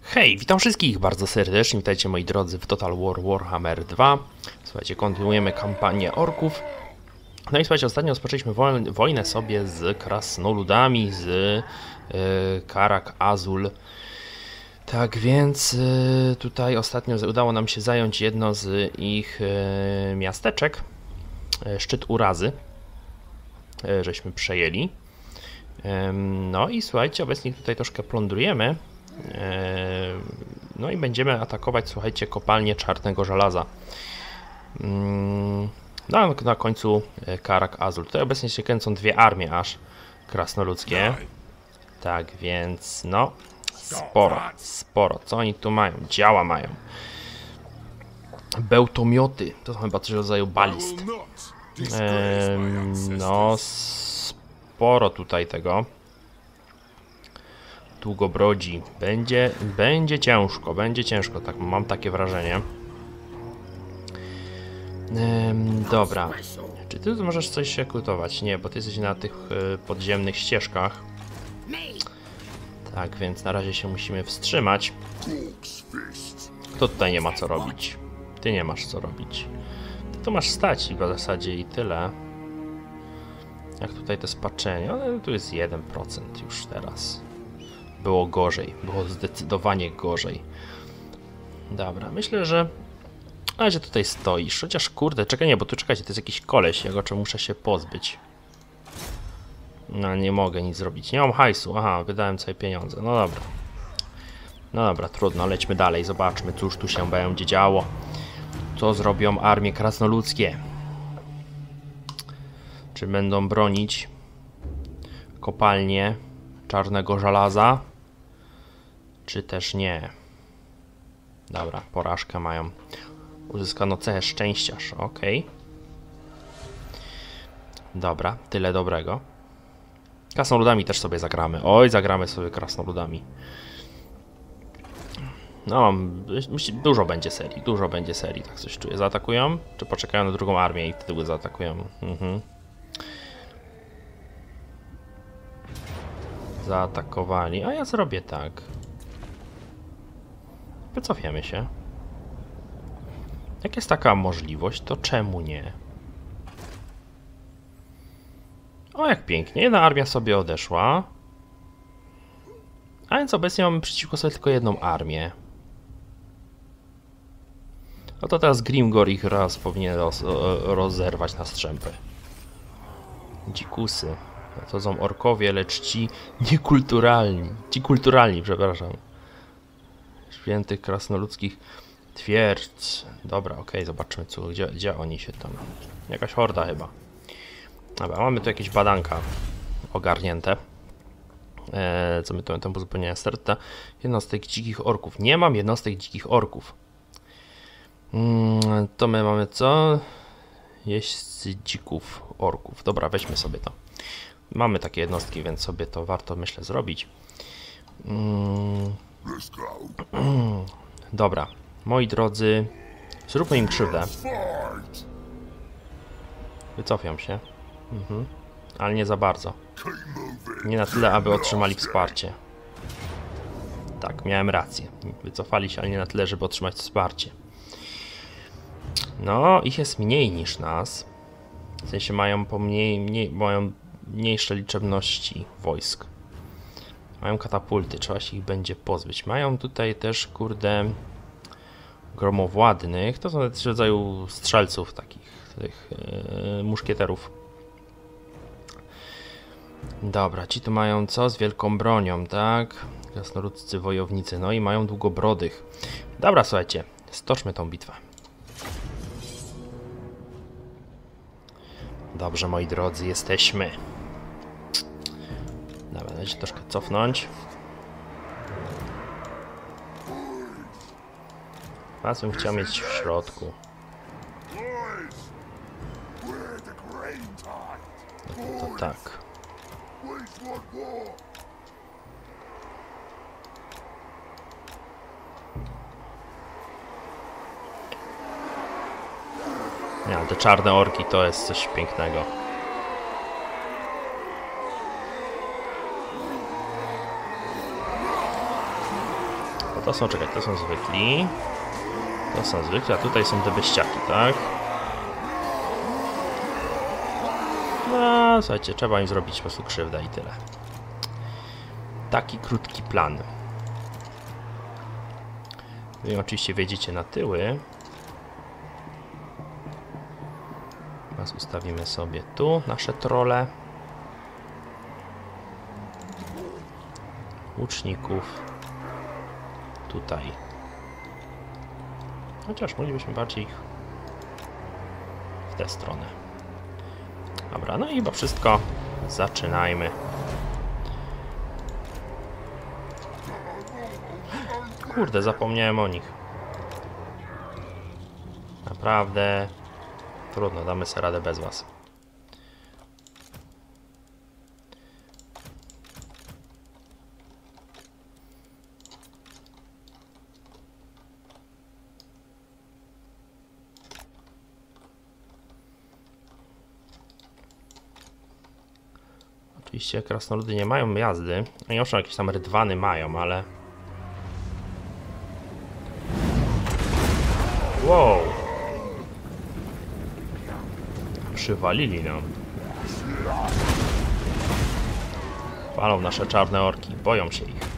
Hej, witam wszystkich bardzo serdecznie, witajcie moi drodzy w Total War Warhammer 2. Słuchajcie, kontynuujemy kampanię orków. No i słuchajcie, ostatnio rozpoczęliśmy wojnę sobie z krasnoludami, z Karak Azul. Tak więc tutaj ostatnio udało nam się zająć jedno z ich miasteczek. Szczyt Urazy. Żeśmy przejęli. No i słuchajcie, obecnie tutaj troszkę plądrujemy. No i będziemy atakować, słuchajcie, kopalnię czarnego żelaza. Na końcu Karak Azul. Tutaj obecnie się kręcą dwie armie aż krasnoludzkie. Tak więc no sporo. Co oni tu mają? Działa mają. Bełtomioty. To są chyba coś w rodzaju balist. No sporo tutaj tego. Długobrodzi. Będzie ciężko, tak mam takie wrażenie. Dobra. Czy ty tu możesz coś rekrutować? Nie, bo ty jesteś na tych podziemnych ścieżkach. Tak, więc na razie się musimy wstrzymać. Kto tutaj nie ma co robić? Ty nie masz co robić. Ty to masz stać w zasadzie i tyle. Jak tutaj to spaczenie? Ale tu jest 1% już teraz. Było gorzej, było zdecydowanie gorzej. Dobra, myślę, że na razie tutaj stoisz, chociaż kurde, czekaj, nie, bo tu czekajcie, to jest jakiś koleś, ja go muszę się pozbyć. No nie mogę nic zrobić, nie mam hajsu, aha, wydałem sobie pieniądze, no dobra. No dobra, trudno, lećmy dalej, zobaczmy, cóż tu się będzie działo. Co zrobią armie krasnoludzkie? Czy będą bronić kopalnię czarnego żelaza? Czy też nie? Dobra, porażkę mają. Uzyskano cechę szczęściarz, ok. Dobra, tyle dobrego. Krasnoludami też sobie zagramy. Oj, zagramy sobie krasnoludami. No, dużo będzie serii, tak coś czuję. Zaatakują? Czy poczekają na drugą armię i wtedy zaatakują? Zaatakowali, a ja zrobię tak. Wycofiemy się. Jak jest taka możliwość, to czemu nie? O, jak pięknie. Jedna armia sobie odeszła. A więc obecnie mamy przeciwko sobie tylko jedną armię. No to teraz Grimgor ich raz powinien rozerwać na strzępy. Dzikusy. To są orkowie, lecz ci niekulturalni. Ci kulturalni, przepraszam. Świętych krasnoludzkich twierdz. Dobra, okej, zobaczmy, gdzie oni się tam... Jakaś horda chyba. Dobra, mamy tu jakieś badanka ogarnięte. Co my tu tam uzupełnienia sterta? Jednostek dzikich orków. Nie mam jednostek dzikich orków. To my mamy co? Jeźdźcy dzików orków. Dobra, weźmy sobie to. Mamy takie jednostki, więc sobie to warto, myślę, zrobić. Dobra, moi drodzy, zróbmy im krzywdę. Wycofiam się. Ale nie za bardzo. Nie na tyle, aby otrzymali wsparcie. Tak, miałem rację. Wycofali się, ale nie na tyle, żeby otrzymać wsparcie. No, ich jest mniej niż nas. W sensie mają mają mniejsze liczebności wojsk. Mają katapulty, trzeba się ich będzie pozbyć. Mają tutaj też, kurde, gromowładnych. To są też rodzaju strzelców takich, tych muszkieterów. Dobra, ci tu mają co? Z wielką bronią, tak? Krasnoludcy wojownicy. No i mają długobrodych. Dobra, słuchajcie, stoczmy tą bitwę. Dobrze, moi drodzy, jesteśmy. Dobra, dajcie troszkę cofnąć. Was bym chciał mieć w środku. No to tak. Nie, ale te czarne orki to jest coś pięknego. To są, czekaj, to są zwykli. To są zwykli, a tutaj są te beściaki, tak? No, słuchajcie, trzeba im zrobić po prostu krzywdę i tyle. Taki krótki plan. Wy oczywiście wejdziecie na tyły. Teraz ustawimy sobie tu nasze trole. Łuczników. Tutaj. Chociaż moglibyśmy bardziej w tę stronę. Dobra, no i chyba wszystko. Zaczynajmy. Kurde, zapomniałem o nich. Naprawdę. Trudno, damy sobie radę bez was. Oczywiście krasnoludy nie mają jazdy. Oni owszem jakieś tam rydwany mają, ale... Wow! Przywalili nam. Walą nasze czarne orki. Boją się ich.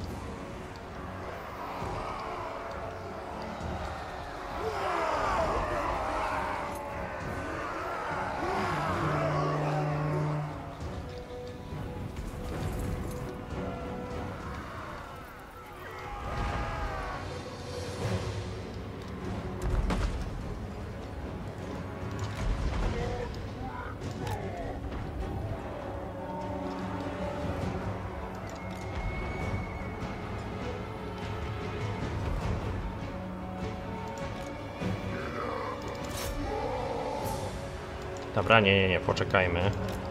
Dobra, nie, poczekajmy.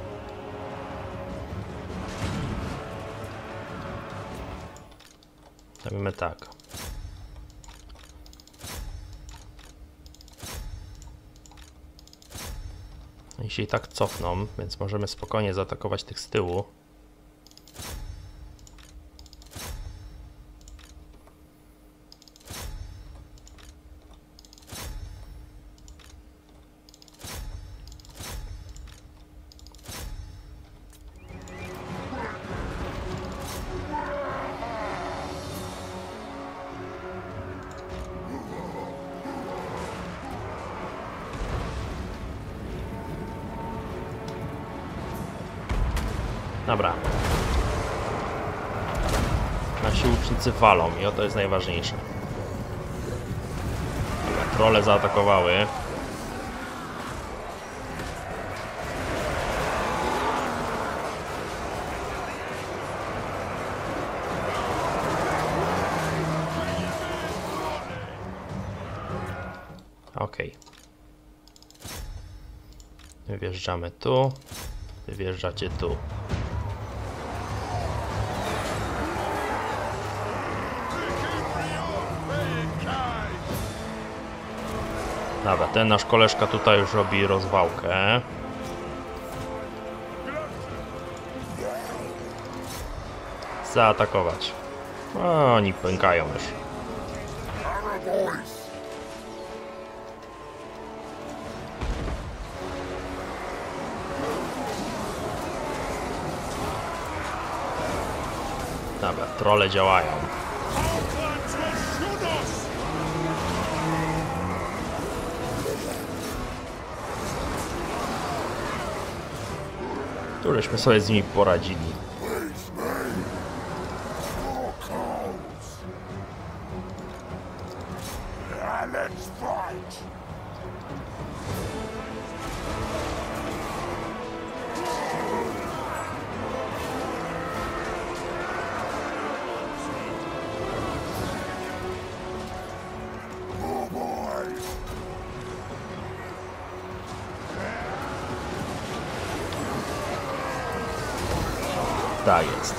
Robimy tak. Oni się i tak cofną, więc możemy spokojnie zaatakować tych z tyłu. Dobra. Nasi łucznicy walą i o to jest najważniejsze. Dobra, trole zaatakowały. Okej. Wjeżdżamy tu. Wy wjeżdżacie tu. Dobra, ten nasz koleżka tutaj już robi rozwałkę. Zaatakować. O, oni pękają już. Dobra, trole działają. Tu żeśmy sobie z nimi poradzili. Tak jest.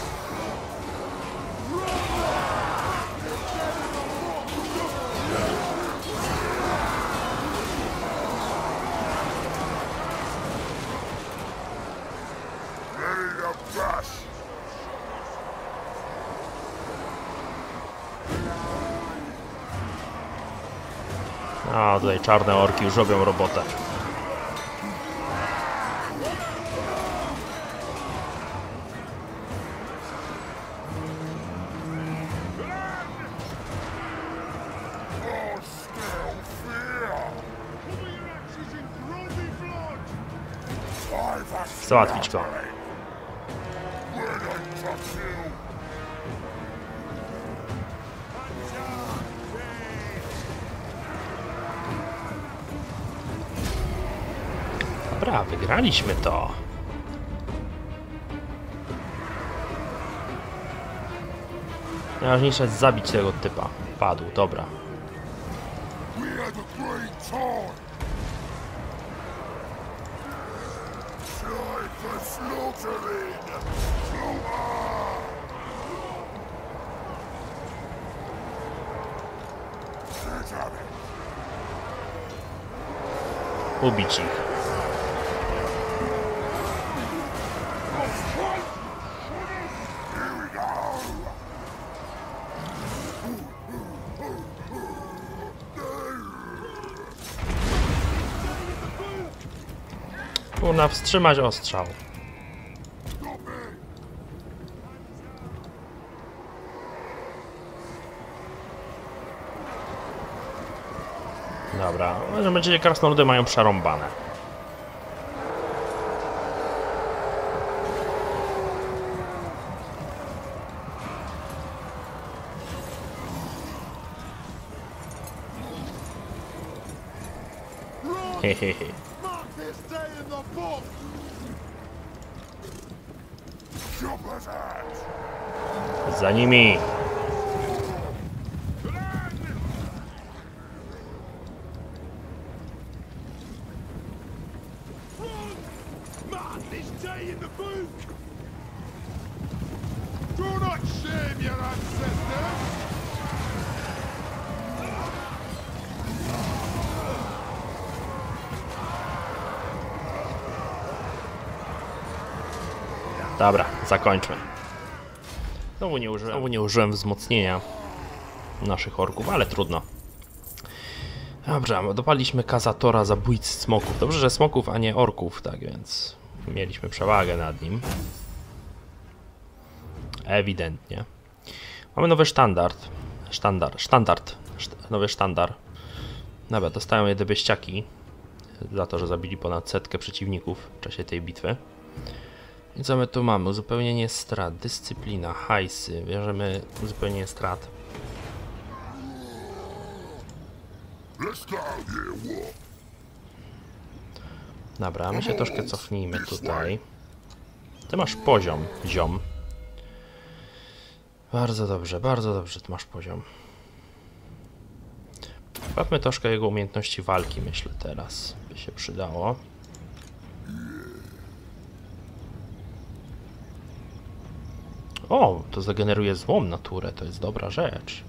A tutaj czarne orki już robią robotę. Załatwić go. Dobra, wygraliśmy to. Najważniejsze jest zabić tego typa. Padł, dobra. Ubić ich. Kurna, wstrzymać ostrzał. Dobra, że będzie krasnoludy mają przerąbane. Hehehe. Za nimi. Dobra, zakończmy. Znowu nie użyłem wzmocnienia naszych orków, ale trudno. Dobra, dopaliśmy Kazatora, zabójcy smoków. Dobrze, że smoków, a nie orków, tak więc mieliśmy przewagę nad nim. Ewidentnie. Mamy nowy nowy sztandar. Dobra, dostają je debeściaki za to, że zabili ponad 100 przeciwników w czasie tej bitwy. I co my tu mamy? Uzupełnienie strat, dyscyplina, hajsy, bierzemy uzupełnienie strat. Dobra, my się troszkę cofnijmy tutaj. Ty masz poziom, ziom. Bardzo dobrze, ty masz poziom. Sprawmy troszkę jego umiejętności walki, myślę teraz, by się przydało. O, to zageneruje złą naturę, to jest dobra rzecz.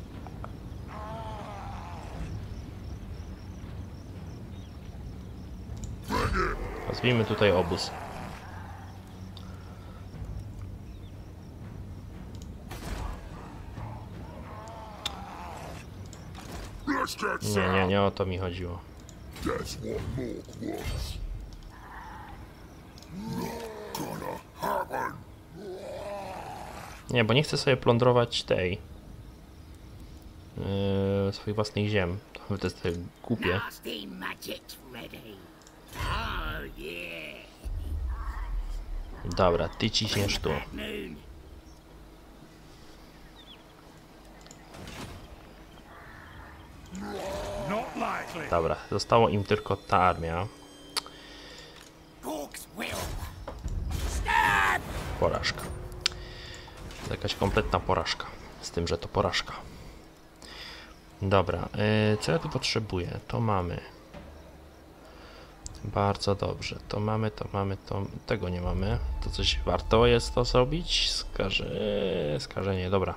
Nazwijmy tutaj obóz. Nie o to mi chodziło. Nie, bo nie chcę sobie plądrować tej swoich własnych ziem. To jest głupie. Dobra, ty ciśniesz tu. Dobra, zostało im tylko ta armia. Porażka. To jakaś kompletna porażka. Z tym, że to porażka. Dobra, co ja tu potrzebuję? To mamy. Bardzo dobrze. To mamy, to... Tego nie mamy. To coś warto jest to zrobić? Skażenie, dobra.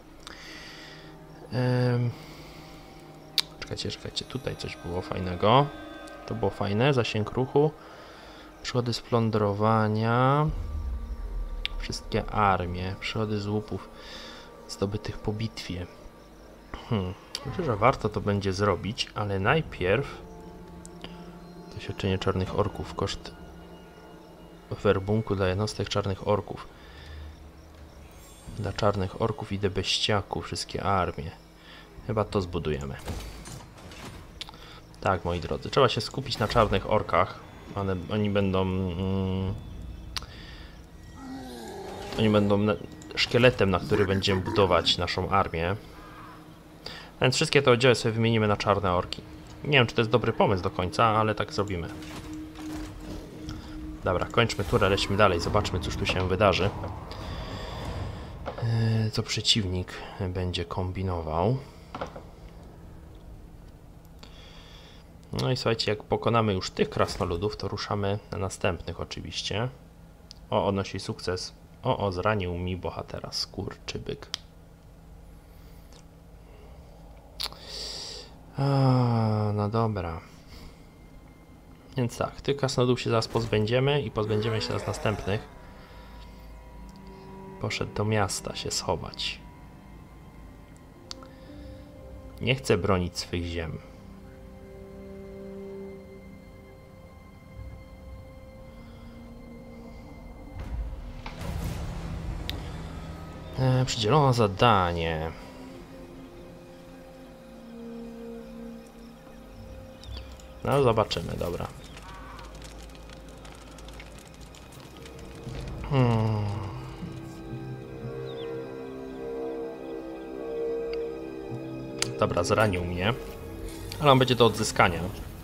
Czekajcie, tutaj coś było fajnego. To było fajne, zasięg ruchu. Przychody z plądrowania. Wszystkie armie. Przychody z łupów zdobytych po bitwie. Myślę, że warto to będzie zrobić, ale najpierw Doświadczenie czarnych orków. Koszt werbunku dla jednostek czarnych orków. Dla czarnych orków i debeściaków. Wszystkie armie. Chyba to zbudujemy. Tak, moi drodzy. Trzeba się skupić na czarnych orkach. Oni będą... Oni będą szkieletem, na który będziemy budować naszą armię. Więc wszystkie te oddziały sobie wymienimy na czarne orki. Nie wiem, czy to jest dobry pomysł do końca, ale tak zrobimy. Dobra, kończmy turę, lećmy dalej. Zobaczmy, cóż tu się wydarzy. Co przeciwnik będzie kombinował. No i słuchajcie, jak pokonamy już tych krasnoludów, to ruszamy na następnych oczywiście. O, odnosi sukces. O, zranił mi bohatera, skurczybyk. No dobra. Więc tak, tych krasnoludów się zaraz pozbędziemy i pozbędziemy się zaraz następnych. Poszedł do miasta się schować. Nie chce bronić swych ziem. Przydzielono zadanie. No zobaczymy, dobra. Dobra, zranił mnie. Ale on będzie do odzyskania.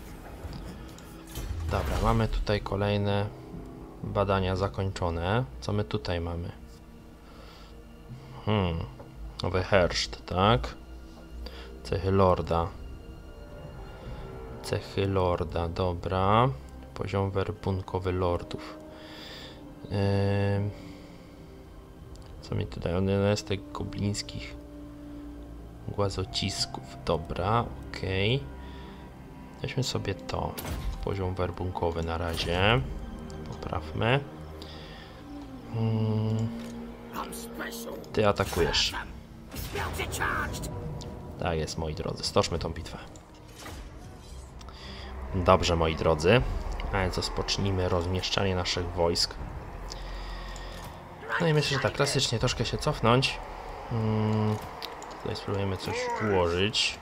Dobra, mamy tutaj kolejne badania zakończone. Co my tutaj mamy? Nowy herszt, tak? Cechy lorda. Cechy lorda, dobra. Poziom werbunkowy lordów. Co mi tutaj? On jest tych goblińskich głazocisków. Dobra, okej. Weźmy sobie to. Poziom werbunkowy na razie. Poprawmy. Ty atakujesz. Tak jest, moi drodzy. Stoczmy tą bitwę. Dobrze, moi drodzy. A więc rozpocznijmy rozmieszczanie naszych wojsk. No i myślę, że tak, klasycznie troszkę się cofnąć. Tutaj spróbujemy coś ułożyć.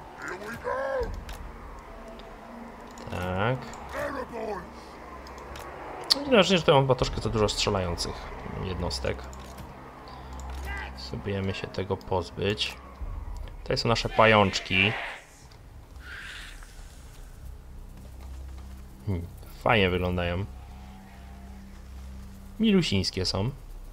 Tak. No i ważne, że tutaj mam chyba troszkę za dużo strzelających jednostek. Spróbujemy się tego pozbyć. Tutaj są nasze pajączki. Fajnie wyglądają. Milusińskie są.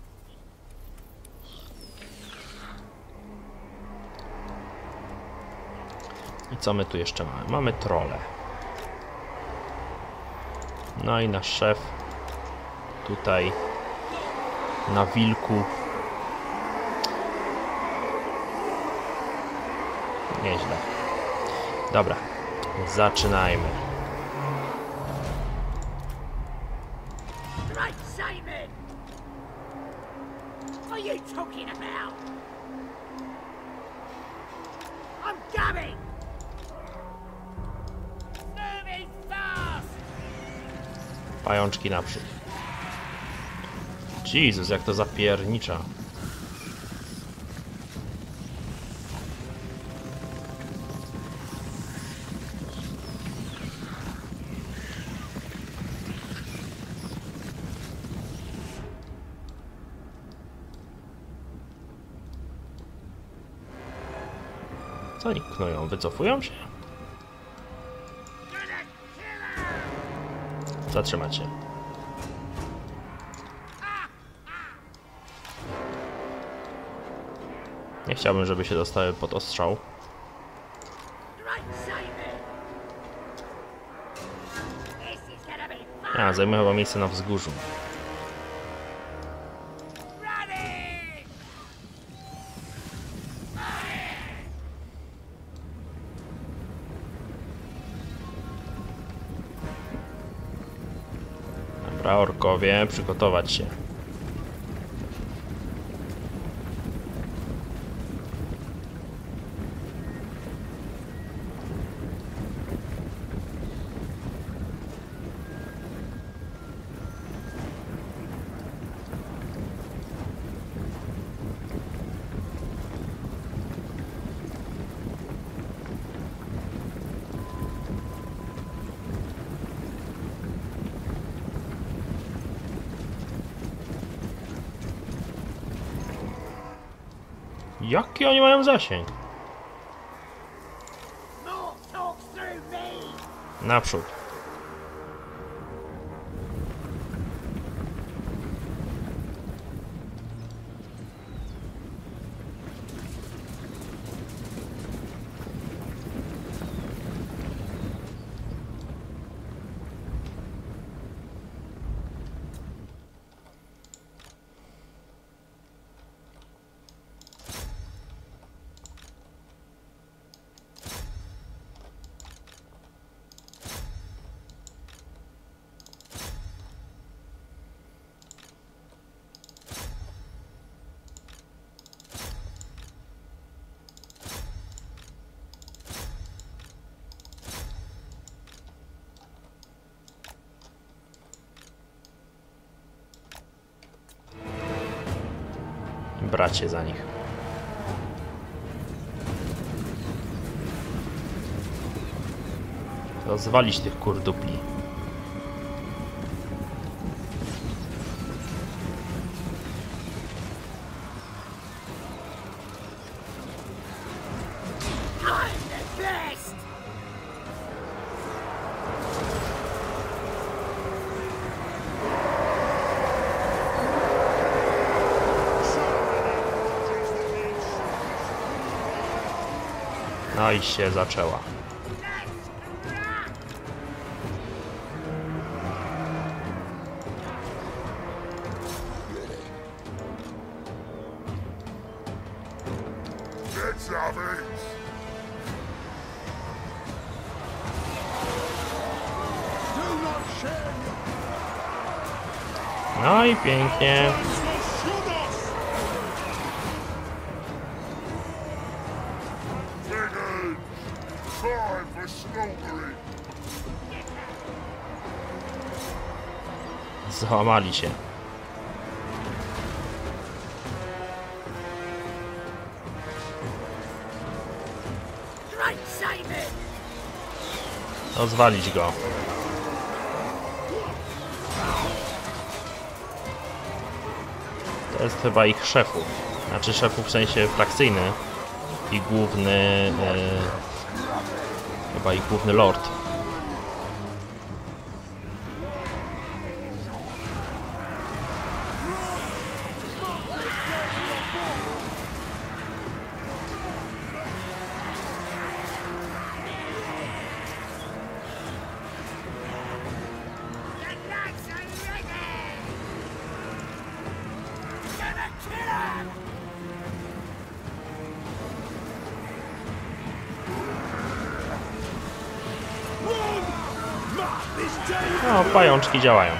I co my tu jeszcze mamy? Mamy trolle. No i nasz szef tutaj na wilku. Nieźle. Dobra, zaczynajmy. Pajączki naprzód. Jezus, jak to zapiernicza. Co oni knują? Wycofują się? Zatrzymać się. Nie chciałbym, żeby się dostały pod ostrzał. Zajmę chyba miejsce na wzgórzu. Dobra, orkowie, przygotować się. Jaki oni mają zasięg? Naprzód. Bracie za nich. Rozwalić tych kurdupli. No i się zaczęła. No i pięknie. Załamali się. Rozwalić go. To jest chyba ich szefów. Znaczy szefów w sensie frakcyjny. I główny... chyba ich główny lord. No, pajączki działają.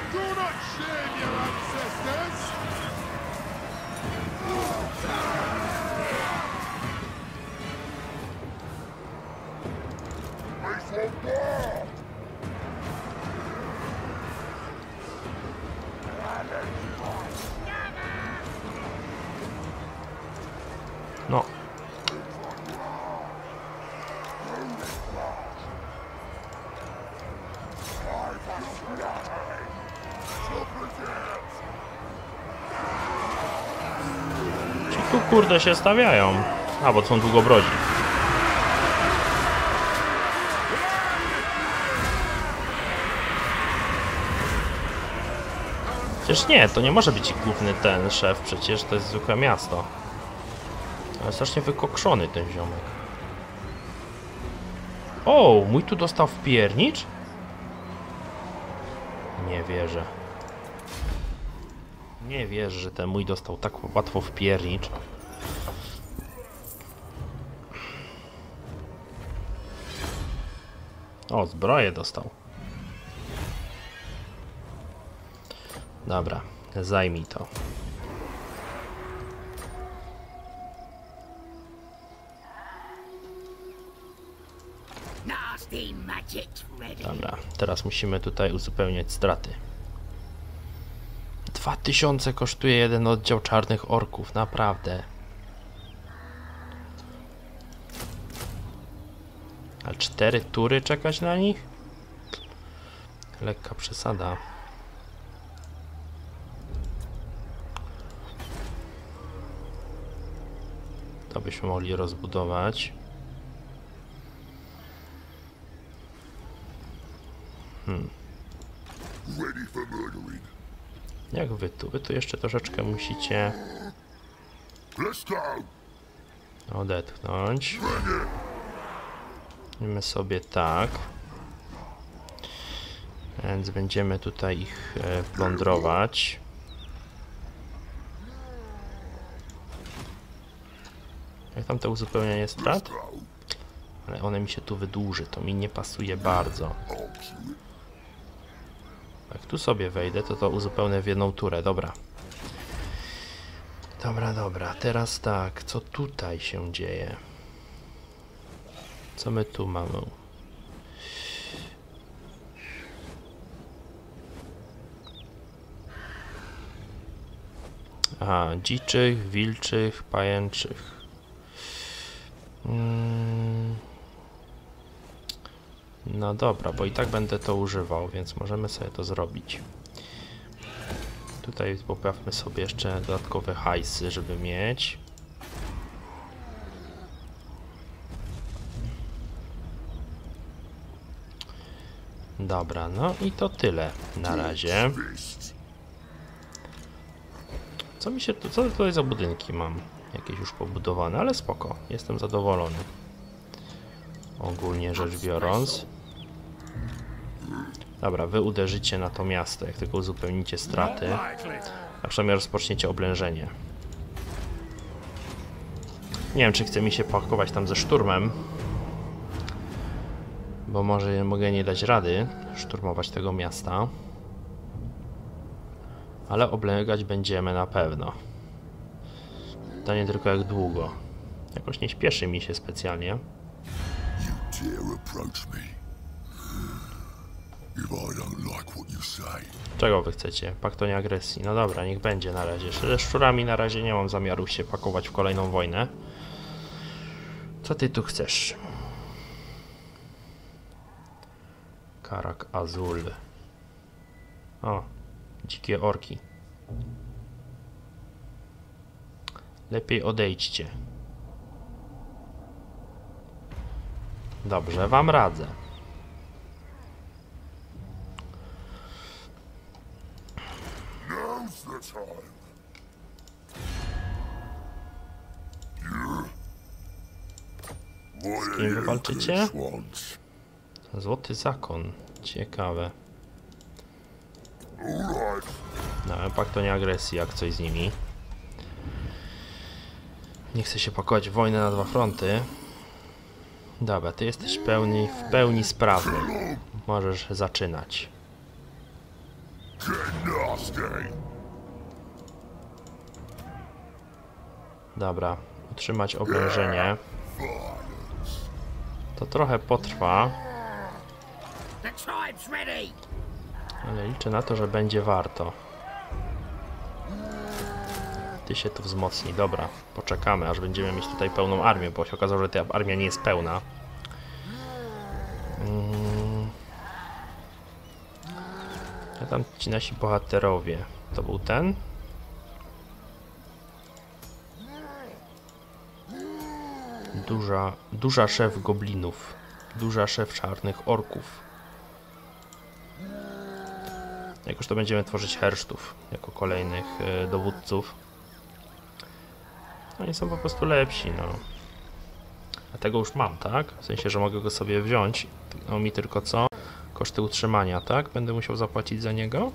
No. Ci tu kurde się stawiają. A, bo są długobrodzi. Przecież nie, to nie może być główny ten szef, przecież to jest zwykłe miasto. Ale strasznie wykokszony ten ziomek. O, mój tu dostał wpiernicz? Nie wierzę. Nie wierzę, że ten mój dostał tak łatwo wpiernicz. O, zbroję dostał. Dobra, zajmij to. Dobra, teraz musimy tutaj uzupełniać straty. 2000 kosztuje jeden oddział czarnych orków, naprawdę. A 4 tury czekać na nich? Lekka przesada. To byśmy mogli rozbudować. Jak wy tu? Wy tu jeszcze troszeczkę musicie odetchnąć. Mamy sobie tak. Więc będziemy tutaj ich plądrować. Jak tam to uzupełnienie strat? Ale one mi się tu wydłuży, to mi nie pasuje bardzo. Jak tu sobie wejdę, to uzupełnię w jedną turę, dobra. Dobra, teraz tak, co tutaj się dzieje? Co my tu mamy? Aha, dziczych, wilczych, pajęczych. No dobra, bo i tak będę to używał, więc możemy sobie to zrobić. Tutaj poprawmy sobie jeszcze dodatkowe hajsy, żeby mieć. Dobra, no i to tyle na razie. Co mi się tu, co tutaj za budynki mam? Jakieś już pobudowane, ale spoko, jestem zadowolony. Ogólnie rzecz biorąc. Dobra, wy uderzycie na to miasto, jak tylko uzupełnicie straty. A przynajmniej rozpoczniecie oblężenie. Nie wiem, czy chce mi się pakować tam ze szturmem. Bo może mogę nie dać rady szturmować tego miasta. Ale oblęgać będziemy na pewno. Pytanie tylko jak długo. Jakoś nie śpieszy mi się specjalnie. Czego wy chcecie? Pakt o nieagresji. No dobra, niech będzie na razie. Ze szczurami na razie nie mam zamiaru się pakować w kolejną wojnę. Co ty tu chcesz? Karak Azul. O, dzikie orki. Lepiej odejdźcie. Dobrze, wam radzę. Z kim wy walczycie? Złoty zakon. Ciekawe. No, pakt o nieagresji, jak coś z nimi. Nie chcę się pakować w wojnę na dwa fronty. Dobra, ty jesteś w pełni sprawny. Możesz zaczynać. Dobra, utrzymać oblężenie. To trochę potrwa. Ale liczę na to, że będzie warto. Ty się tu wzmocni. Dobra, poczekamy, aż będziemy mieć tutaj pełną armię, bo się okazało, że ta armia nie jest pełna. A tam ci nasi bohaterowie. To był ten? Duża szef goblinów. Duża szef czarnych orków. Jakoż to będziemy tworzyć hersztów jako kolejnych dowódców. Oni są po prostu lepsi, no. A tego już mam, tak? W sensie, że mogę go sobie wziąć. No mi tylko co? Koszty utrzymania, tak? Będę musiał zapłacić za niego?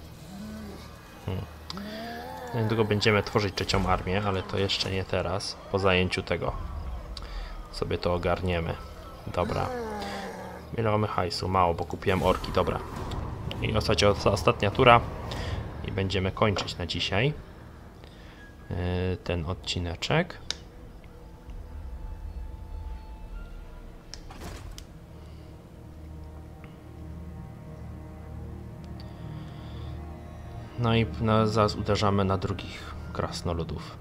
Niedługo będziemy tworzyć trzecią armię, ale to jeszcze nie teraz. Po zajęciu tego sobie to ogarniemy. Dobra. Ile mamy hajsu? Mało, bo kupiłem orki. Dobra. I ostatnia tura. I będziemy kończyć na dzisiaj ten odcineczek. No i zaraz uderzamy na drugich krasnoludów.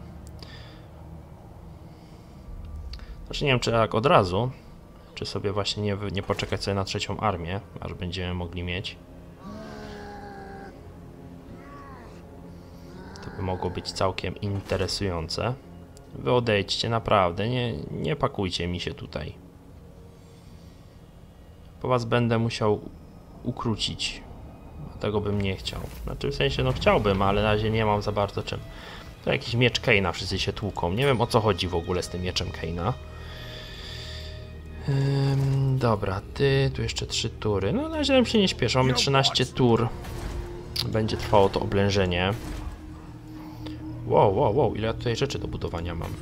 Znaczy nie wiem, czy tak od razu, czy sobie właśnie nie poczekać sobie na trzecią armię, aż będziemy mogli mieć. To by mogło być całkiem interesujące. Wy odejdźcie, naprawdę, nie pakujcie mi się tutaj. Po was będę musiał ukrócić. Tego bym nie chciał. Znaczy w sensie, no chciałbym, ale na razie nie mam za bardzo czym. To jakiś miecz Kaina, wszyscy się tłuką. Nie wiem, o co chodzi w ogóle z tym mieczem Kaina. Dobra, tu jeszcze 3 tury. No na razie nam się nie śpieszy, mamy 13 tur. Będzie trwało to oblężenie. Wow, ile ja tutaj rzeczy do budowania mam.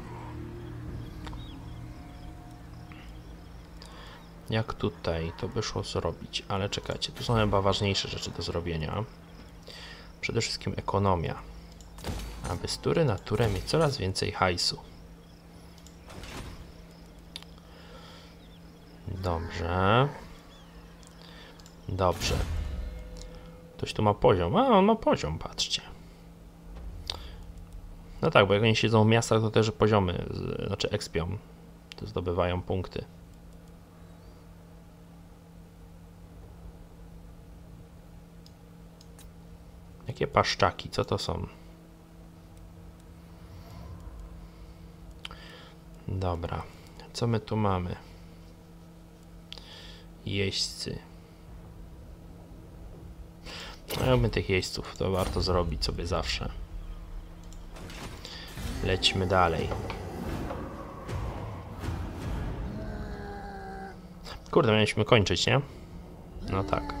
Jak tutaj to by szło zrobić, ale czekajcie, tu są chyba ważniejsze rzeczy do zrobienia. Przede wszystkim ekonomia. Aby z tury na turę mieć coraz więcej hajsu. Dobrze. Dobrze. Ktoś tu ma poziom. A, on ma poziom, patrzcie. No tak, bo jak oni siedzą w miastach, to też poziomy, znaczy expią, to zdobywają punkty. Jakie paszczaki? Co to są? Dobra. Co my tu mamy? Jeźdźcy. No, tych jeźdźców to warto zrobić sobie zawsze. Lećmy dalej. Kurde, mieliśmy kończyć, nie? No tak.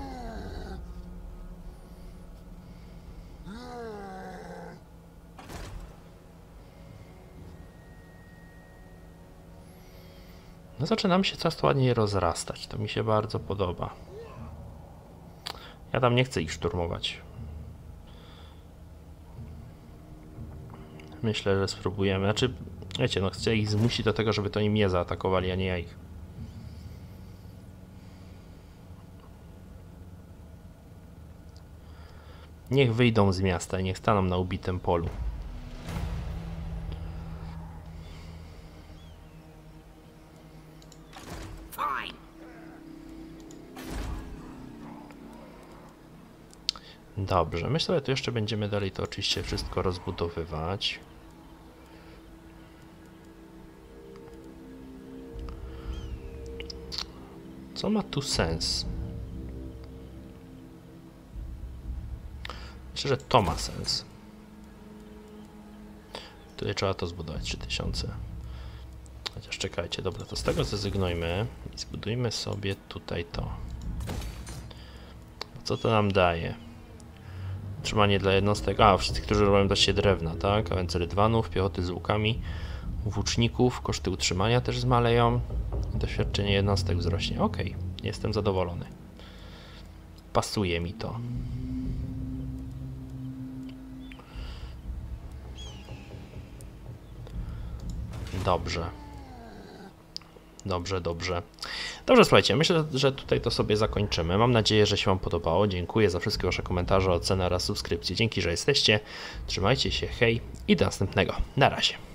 No zaczynam się coraz ładniej rozrastać. To mi się bardzo podoba. Ja tam nie chcę ich szturmować. Myślę, że spróbujemy. Znaczy, wiecie, no chcę ich zmusić do tego, żeby to oni mnie zaatakowali, a nie ja ich. Niech wyjdą z miasta i niech staną na ubitym polu. Dobrze, myślę, że tu jeszcze będziemy dalej to oczywiście wszystko rozbudowywać. Co ma tu sens? Myślę, że to ma sens. Tutaj trzeba to zbudować 3000. Chociaż czekajcie, dobra, to z tego zrezygnujmy i zbudujmy sobie tutaj to. Co to nam daje? Utrzymanie dla jednostek. A, wszyscy, którzy robią da się drewna, tak? A więc rydwanów, piechoty z łukami, włóczników, koszty utrzymania też zmaleją. Doświadczenie jednostek wzrośnie. Ok, jestem zadowolony. Pasuje mi to. Dobrze. Dobrze. Dobrze, słuchajcie, myślę, że tutaj to sobie zakończymy. Mam nadzieję, że się wam podobało. Dziękuję za wszystkie wasze komentarze, oceny oraz subskrypcje. Dzięki, że jesteście. Trzymajcie się, hej i do następnego. Na razie.